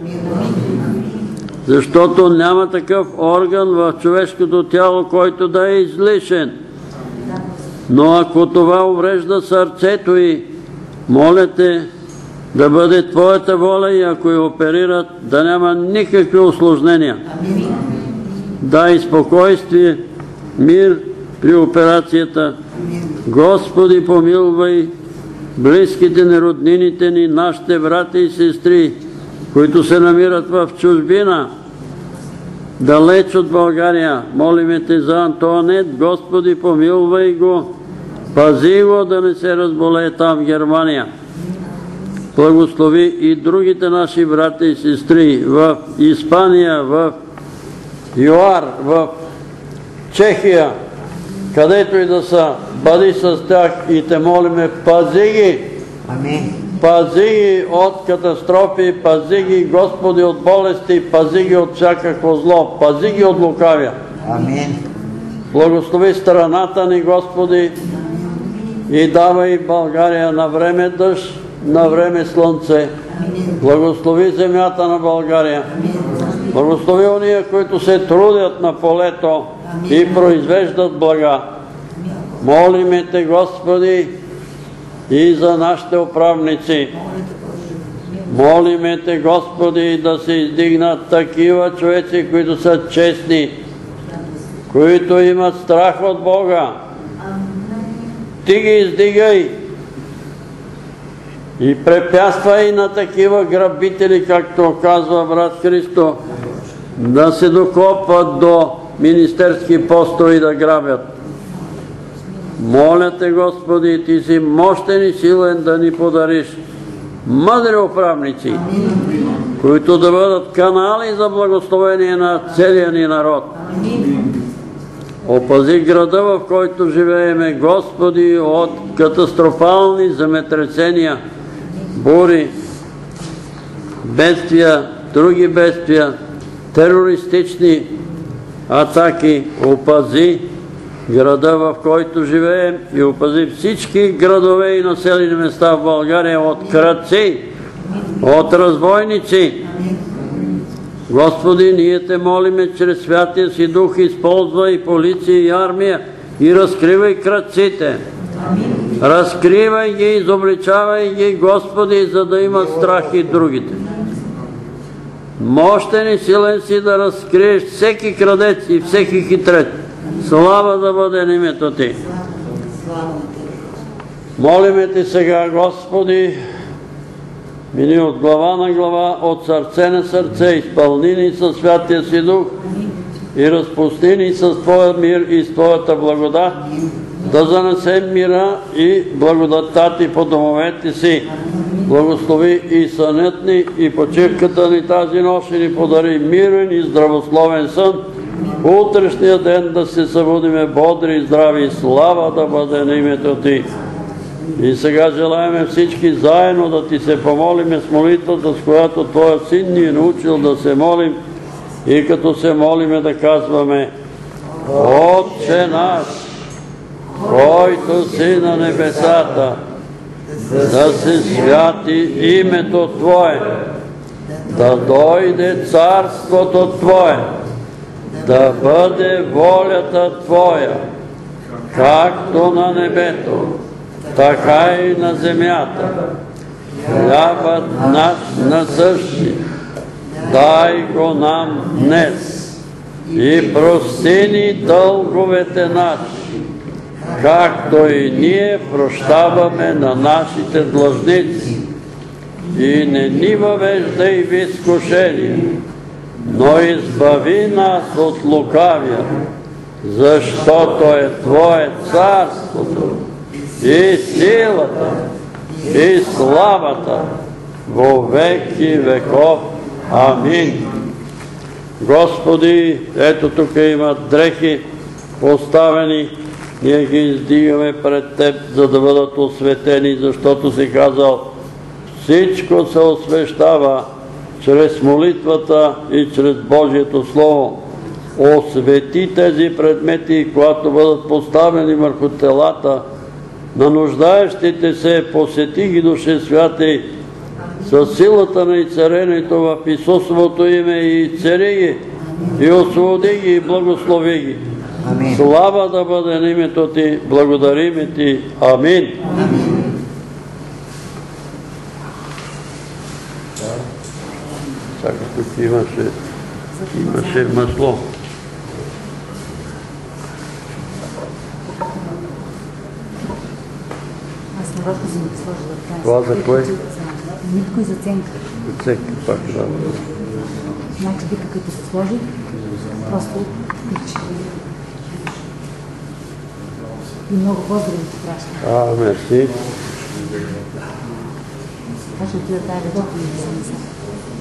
Защото няма такъв орган в човешкото тяло, който да е излишен. Но ако това уврежда сърцето й, моля Те да бъде Твоята воля, и ако я оперират, да няма никакви усложнения. Дай спокойствие, мир при операцията. Господи, помилвай близките ни, роднините ни, нашите брати и сестри, които се намират в чужбина, далеч от България. Молиме Те за Антоанет, Господи, помилвай го, пази го да не се разболее там в Германия. Благослови и другите наши брати и сестри в Испания, в ЮАР, в Чехия, където и да са, бъди с тях и Те молиме, пази ги. Амин. Пази ги от катастрофи, пази ги, Господи, от болести, пази ги от всякакво зло, пази ги от лукавия. Амин. Благослови страната ни, Господи, и давай България на време дъжд, на време слънце. Благослови земята на България. Благослови ония, които се трудят на полето и произвеждат блага. Молиме Те, Господи, и за нашите управници. Молиме Те, Господи, да се издигнат такива човеци, които са честни, които имат страх от Бога. Ти ги издигай и препятствай на такива грабители, както казва брат Христо, да се докопват до министерски постове и да грабят. Моля Те, Господи, Ти си мощен и силен да ни подариш мъдри управници, които да бъдат канали за благословение на целия ни народ. Опази града, в който живееме, Господи, от катастрофални земетресения, бури, бедствия, други бедствия, терористични атаки. Опази града, в който живеем, и опази всички градове и населени места в България от крадци, от разбойници. Господи, ние Те молиме чрез Святия Си Дух, използвай полиция и армия и разкривай крадците. Разкривай ги, изобличавай ги, Господи, за да имат страх и другите. Мощен и силен си да разкриеш всеки крадец и всеки хитрец. Слава да бъде на името Ти. Молиме Те сега, Господи, мини от глава на глава, от сърце на сърце, изпълни ни със Святия Си Дух и разпусти ни с Твоя мир и с Твоята благодат, да занесем мира и благодатта Ти по домовете си. Благослови и сънят ни, и почивката ни тази нощ, и ни подари мирен и здравословен сън. Утрешния ден да се събудиме бодри и здрави. Слава да бъде на името Ти. И сега желаеме всички заедно да Ти се помолиме с молитвата, с която Твоя Син ни е научил да се молим, и като се молиме да казваме: Отче наш, който си на небесата, да се святи името Твое, да дойде царството Твое, да бъде волята Твоя, както на небето, така и на земята. Хлябът наш насъщни, дай го нам днес, и прости ни дълговете наши, както и ние прощаваме на нашите длъжници. И не ни въвеждай в изкушение, но избави нас от лукавия, защото е Твое царството, и силата, и славата во веки веков. Амин. Господи, ето тук има дрехи поставени, ние ги издигаме пред Теб, за да бъдат осветени, защото си казал: всичко се освещава чрез молитвата и чрез Божието Слово. Освети тези предмети, когато бъдат поставени върху телата на нуждаещите се, посети ги, Душе Святи, със силата на изцелението в Исусовото име, и цари ги, и освободи ги, и благослови ги. Амин. Слава да бъде на името Ти, благодариме Ти. Амин. Сега тук имаше, имаше масло. Масло. Важко съм ги сложила в края. Това за кое? За нитко и за ценка. Ценка пак, да. Значи вика, като се сложи, просто тичи. И много поздрави ти пращам. А, мерси. Това ще отида тази вечер и да съм сам.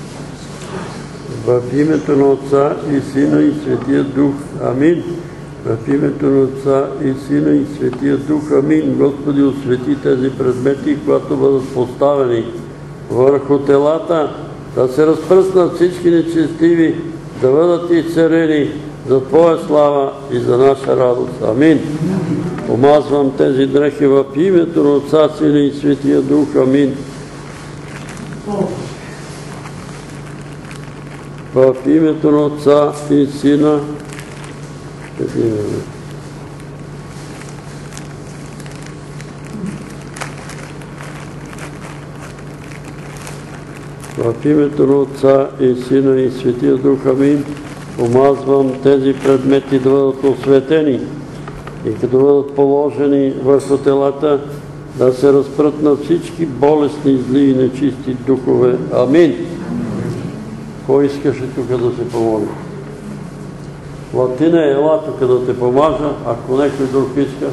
В името на Отца и Сина и Светия Дух. Амин. В името на Отца и Сина и Светия Дух. Амин. Господи, освети тези предмети, когато бъдат поставени върху телата, да се разпръснат всички нечестиви, да бъдат изцерени за Твоя слава и за наша радост. Амин. Помазвам тези дрехи в името на Отца, Сина и Светия Дух. Амин. В името на Отца и Сина. В името на Отца и Сина и Светия Дух. Амин. Помазвам тези предмети да бъдат осветени и като бъдат положени върху телата, да се разпрътнат всички болестни, зли и нечисти духове. Амин. Кой искаше тук да се помоли? Латина, ела тук да те помажа, ако някой друг иска.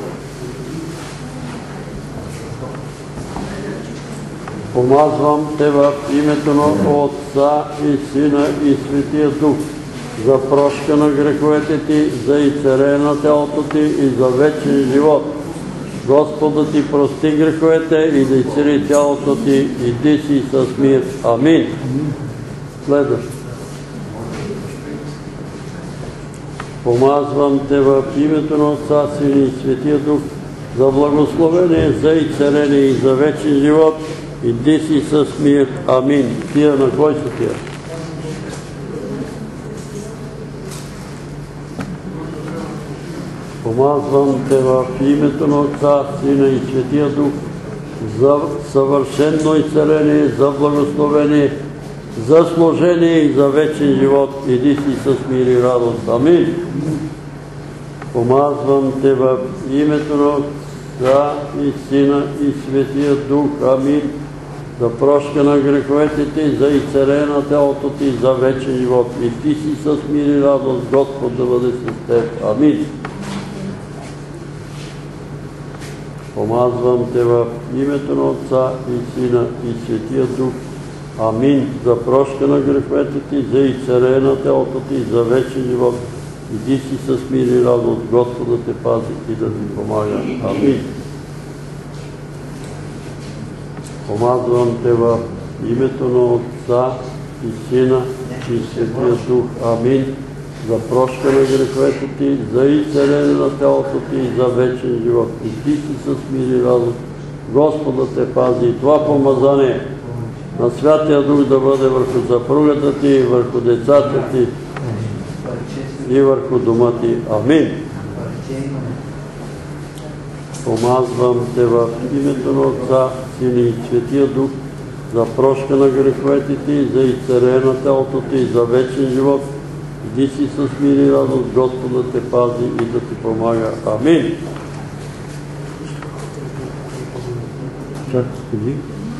Помазвам те в името на Отца и Сина и Светия Дух, за прошка на греховете ти, за изцеление на тялото ти и за вечен живот. Господ да ти прости греховете и да изцели тялото ти, иди си с мир. Амин. Следващо. Помазвам те в името на Отца, Сина и Светия Дух, за благословение, за изцеление и за вечен живот. Иди си с мир. Амин. Тия на кой са тия? Помазвам те в името на Отца, Сина и Светия Дух, за съвършено изцеление, за благословение, за служение и за вечен живот. Иди си с мир и радост. Амин. Помазвам те в името на Отца и Сина и Светия Дух. Амин. За прошка на греховете ти, за изцеление на тялото ти, за вечен живот. И ти си с мир и радост, Господ да бъде с теб. Амин. Помазвам те в името на Отца и Сина и Светия Дух. Амин. За прошка на греховете ти, за изцеление на тялото ти, за вечен живот. Иди си с мир и радост, Господ да те пази и да ти помага. Амин. Помазвам те в името на Отца и Сина и Светия Дух. Амин. За прошка на греховете ти, за изцеление на тялото ти и за вечен живот. И ти си с мир и радост, Господ да те пази. И това помазание на Святия Дух да бъде върху съпругата ти, върху децата ти и върху дома ти. Амин. Помазвам те в името на Отца, Сина и Светия Дух, за прошка на греховете ти, за изцеление на тялото ти, за вечен живот. Иди си с мир и радост, Господ да те пази и да ти помага. Амин. Чак, скажи.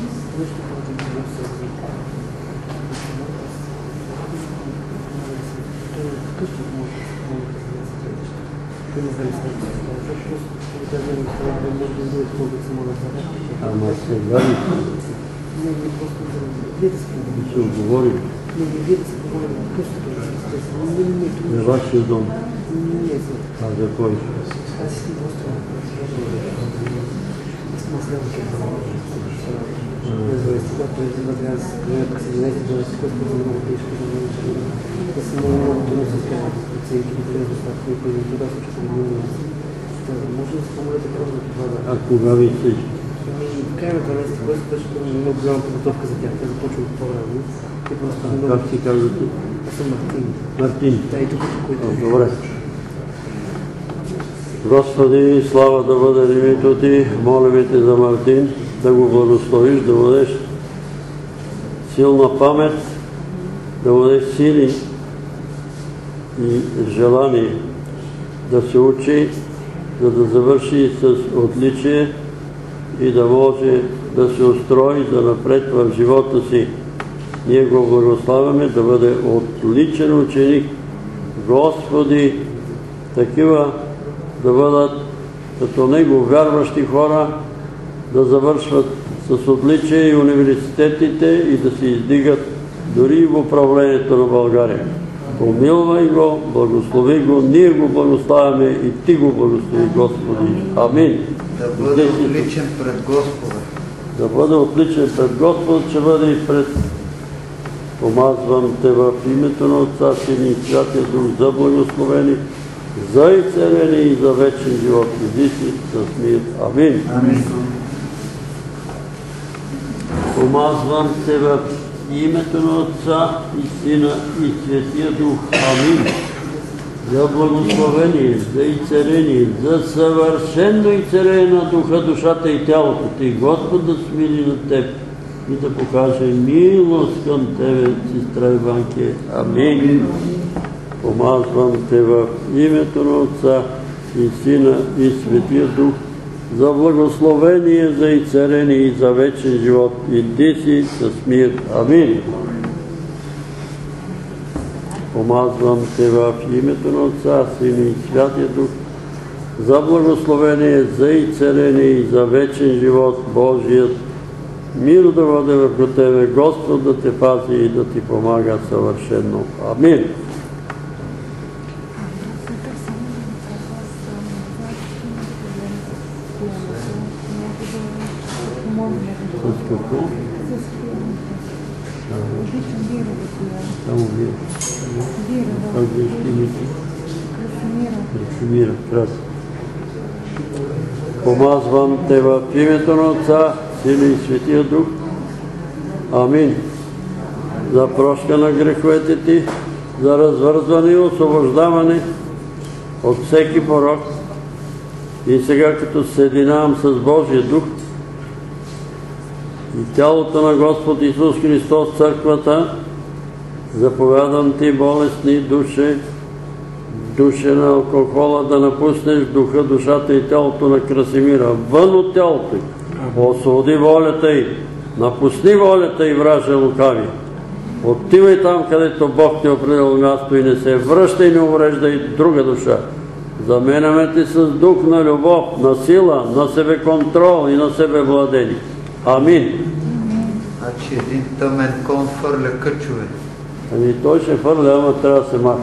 Ама сега ли ще оговорим? За вашия дом? А за кой? А кога ви се? В края на дванайсети клас беше много голяма подготовка за тях. Те започват по-рано. А как си казвате? Аз съм Мартин. Мартин. Да, и тук, който е. Добре. Господи, слава да бъде името ти. Молим те за Мартин, да го благословиш, да му дадеш силна памет, да му дадеш сили и желание да се учи, за да завърши с отличие и да може да се устрои за напред в живота си. Ние го благославяме да бъде отличен ученик. Господи, такива да бъдат като него вярващи хора, да завършват с отличие и университетите и да се издигат дори в управлението на България. Помилвай го, благослови го, ние го благославяме и Ти го благослови, Господи. Амин. Да бъде отличен пред Господа. Да бъде отличен пред Господа, че бъде и пред... Помазвам Те в името на Отца, Сина и Святия Дух за благословени, за и царени и за вечен живот. Иди си с мир. Амин. Амин. Помазвам Те в името на Отца и Сина и Святия Дух. Амин. За благословение, за и царение, за съвършено и царение на духа, душата и тялото Ти. Господ да смили на Теб и да покаже милост към Тебе, сестра Иванке. Амин. Помазвам Те в името на Отца и Сина и Светия Дух, за благословение, за и царение и за вечен живот. Иди си с мир. Амин. Помазвам Те в името на Отца, Сина и Святия Дух, за благословение, за и царение и за вечен живот. Божият мир да бъде върху Тебе, Господ да Те пази и да Ти помага съвършено. Амин. С какво? Само вие. Как вие ще имате? Красимира. Красимира. Помазвам Те в името на Отца, Сина и Светия Дух. Амин. За прошка на греховете Ти, за развързване и освобождаване от всеки порок. И сега, като се съединявам с Божия Дух и тялото на Господ Исус Христос, църквата, заповядам Ти, болестни душе, душе на алкохола, да напуснеш духа, душата и тялото на Красимира. Вън от тялото й. Освободи волята й. Напусни волята й, враже лукави. Отивай там, където Бог ти определил място и не се връщай, не увреждай друга душа. Заменяме Ти с дух на любов, на сила, на себеконтрол и на себевладение. Амин. Значи един тъмен кон фърля къчове. Ами той ще фърля, ама трябва да се маха.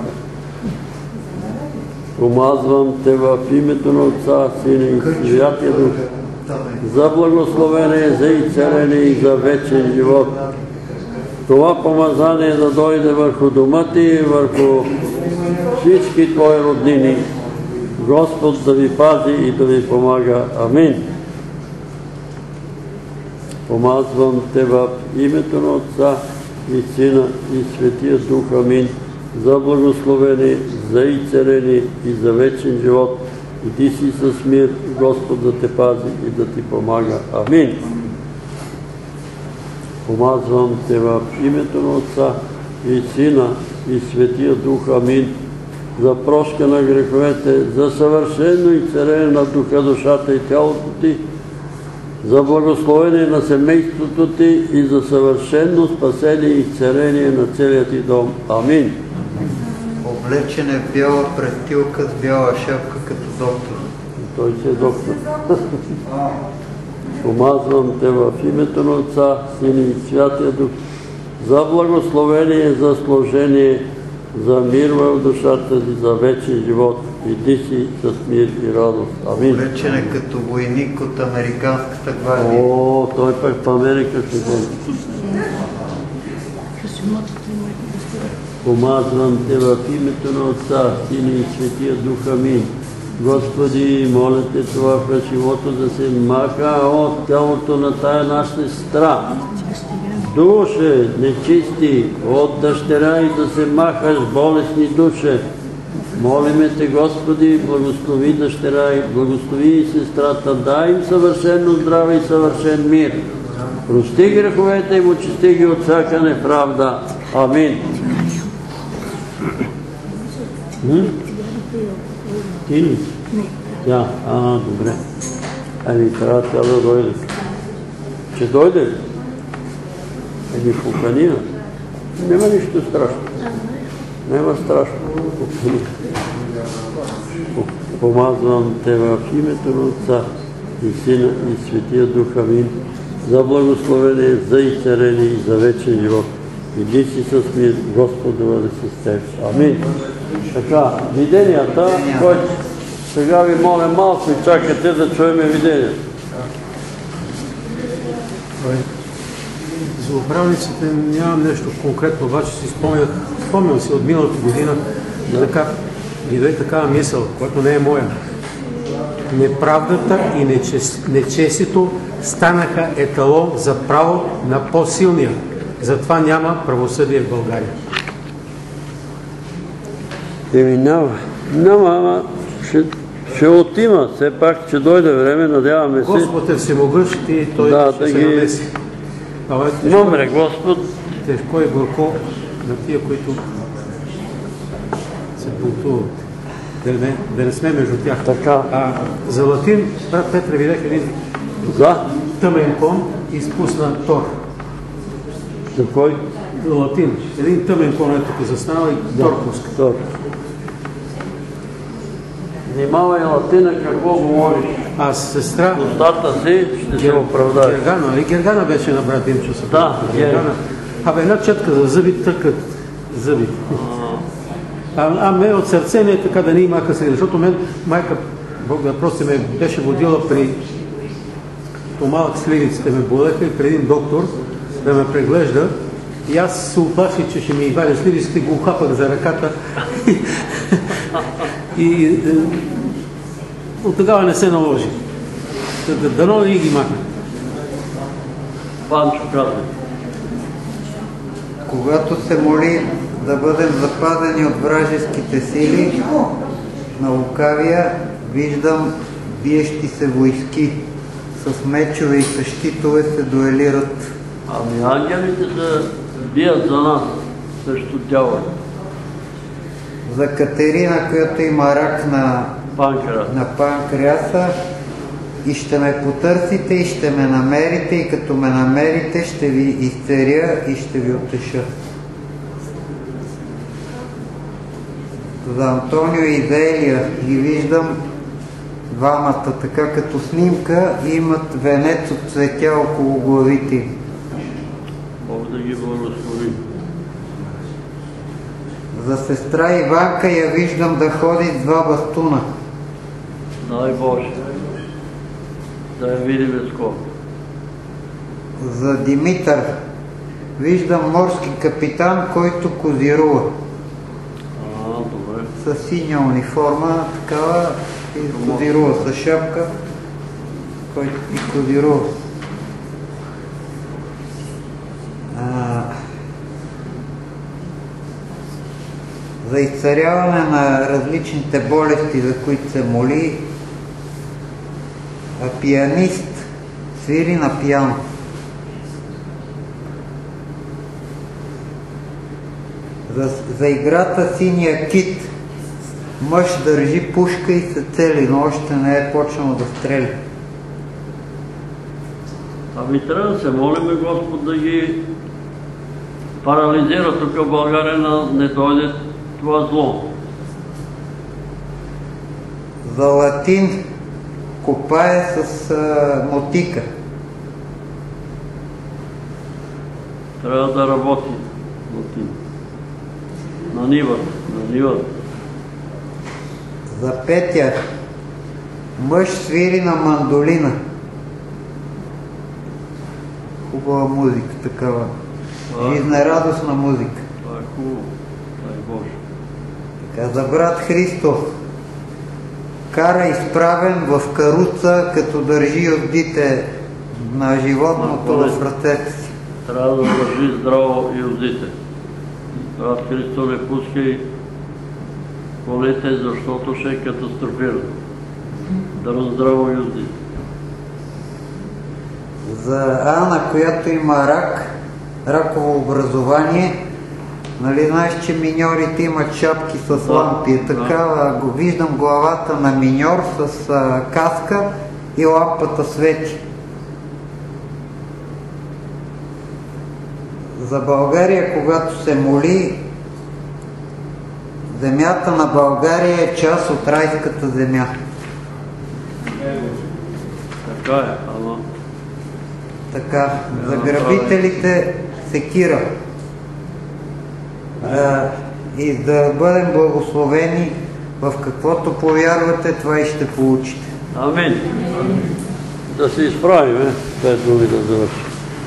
Помазвам Те в името на Отца, Сина и Святия Дух, за благословение, за и царение и за вечен живот. Това помазание да дойде върху дома Ти, върху всички Твои роднини. Господ да Ви пази и да Ви помага. Амин. Помазвам Те в името на Отца и Сина и Светия Дух. Амин. За благословение, за и царение и за вечен живот. Иди си с мир, Господ да Те пази и да Ти помага. Амин. Помазвам Те в името на Отца и Сина и Светия Дух. Амин. За прошка на греховете, за съвършено и царение на духа, душата и тялото Ти, за благословение на семейството Ти и за съвършено спасение и царение на целият Ти дом. Амин. Облечен е в бяла престилка с бяла шапка като доктор. Той си е доктор. Помазвам Те в името на Отца, Сина и Святия Дух, за благословение, за служение, за мир в душата Ти, за вечен живот. Иди си с мир и радост. Амин. Облечен е като войник от американската гвардия. О, той пък в Америка ще ходи. Помазвам Те в името на Отца, Сина и Светия Дух. Амин. Господи, моля Те това красивото да се маха от тялото на тая наша сестра. Душе нечисти от дъщеря и да се махаш болесни душе. Молиме Те, Господи, благослови дъщеря и благослови и сестрата, дай им съвършено здраве и съвършен мир. Прости греховете им, очисти ги от всяка неправда. Амин. Ти ли? Тя? А, добре. Ами, трябва тя да дойде. Ще дойде. Е ги покани. Няма нищо страшно. Няма страшно. Покани. Помазвам те в името на Отца и Сина и Светия Дух. Амин. За благословение, за изцеление и за вечен живот. Иди си с мир, Господ да бъде с теб. Амин. Така, виденията, които сега ви моля малко и чакате да чуеме виденията. За управниците нямам нещо конкретно, обаче си спомнях, спомням си от миналата година, така, и дойде такава мисъл, която не е моя. Неправдата и нечестието станаха еталон за право на по-силния. Затова няма правосъдие в България. Еми няма, няма, ама ще, ще отима, все пак ще дойде време, надяваме се. Господ е всемогъщ и Той да, ще да се ги... намеси. Номре, Господ. Тежко и горко на тия, които се бунтуват. Да не, да не сме между тях. Така. А, за Латин, брат Петре, видях един да. тъмен кон и спусна Тор. За кой? За Латин. Един тъмен кон е тук застанал и да. Тор пуска. Тор. Внимавай Латина какво говориш. А сестра... Устата си ще се оправдае. Гергана, нали? Гергана беше на брат Димчо. Да, Гергана. Абе, една четка за зъби тъкат зъби. А, а ме от сърце не е така да не имаха сега, защото мен майка, Бог да прости, ме беше водила при по-малък сливиците, ме болеха и преди един доктор да ме преглежда и аз се оплаших, че ще ми извадя сливиците, го ухапах за ръката и от тогава не се наложи. Дано не ги махна. Панчо казва. Когато се моли да бъдем запазени от вражеските сили на лукавия, виждам биещи се войски. С мечове и с щитове се дуелират. Ами ангелите се бият за нас срещу дявола. За Катерина, която има рак на Панкреас. на панкреаса, и ще ме потърсите и ще ме намерите и като ме намерите ще ви изцеря и ще ви утеша. За Антонио и Велия ги виждам двамата така като снимка и имат венец от цветя около главите. Бог да ги благослови. За сестра Иванка я виждам да ходи с два бастуна. Дай Боже. Да я видим скоро. За Димитър виждам морски капитан, който козирува. А, добре. С синя униформа, такава, и козирува с шапка, който и козирува. А, за изцаряване на различните болести, за които се моли, а пианист свири на пиано. За, за играта Синия кит мъж държи пушка и се цели, но още не е почнал да стреля. Ами трябва да се молиме Господ да ги парализира тук в България, на не дойде това зло. За Латин копае с а, мотика. Трябва да работи Латин. На нивата, на нивата. За Петя мъж свири на мандолина. Хубава музика, такава. Жизнерадостна музика. Това е хубаво. Дай Боже. Така, за брат Христов. Кара изправен в каруца, като държи юздите на животното в ръцете си. Трябва да държи здраво юздите. Брат Христо, не пускай колете, защото ще е катастрофирано. Да раздраво юздите. За Ана, която има рак, раково образование, нали знаеш, че миньорите имат шапки с лампи. Така го виждам главата на миньор с а, каска и лампата свети. за България, когато се моли, земята на България е част от райската земя. Така е, ама... Така, за грабителите секира. Да, и да бъдем благословени в каквото повярвате, това и ще получите. Амин. Да се изправим, пет думи да завършим.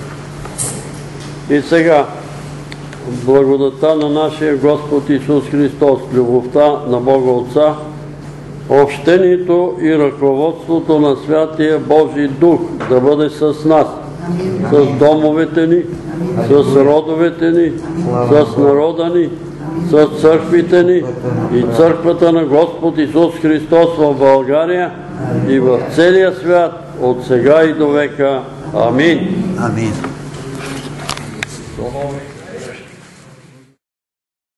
И сега, благодата на нашия Господ Исус Христос, любовта на Бога Отца, общението и ръководството на Святия Божий Дух да бъде с нас, с домовете ни, с родовете ни, с народа ни, с църквите ни и църквата на Господ Исус Христос в България и в целия свят от сега и до века. Амин. Амин. Домове.